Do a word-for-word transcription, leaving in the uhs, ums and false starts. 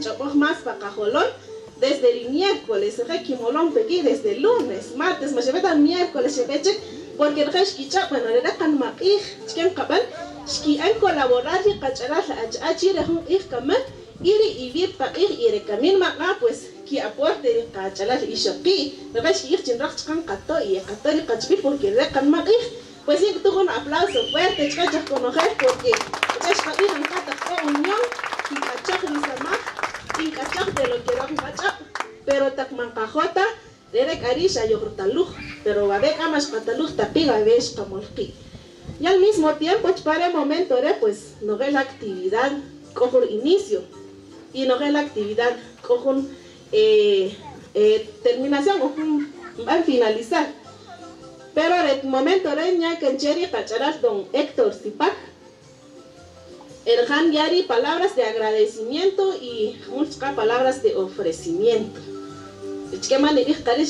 chapos más para cajolón desde el miércoles, requimolón pequi desde el lunes, martes, más lleveta miércoles, chepeche, porque el resto quicha, bueno, era can maíz, chiquen cabal, que han colaborado y cacharas a chile un ich camal, iri y vir pa ir y recamin maga, pues que aporte el cacharas y shoki, el resto ich chinrach can cato y cato y cachpi porque era can maíz, pues sí, tuvo un aplauso fuerte, chicas, conocer porque es para ir en cata unión y cachak ni sama. Cachak de lo que era un cachak, pero tak mancajota, derek arisha yo taluj, pero va a ver amas cataluj tapiga ves camolki. Y al mismo tiempo, para el momento, pues no ve la actividad cojo inicio y no ve la actividad cojo eh, eh, terminación o va a finalizar. Pero el momento ya que en Cheri cacharas don Héctor Zipac. El Han Yari, palabras de agradecimiento y muchas palabras de ofrecimiento.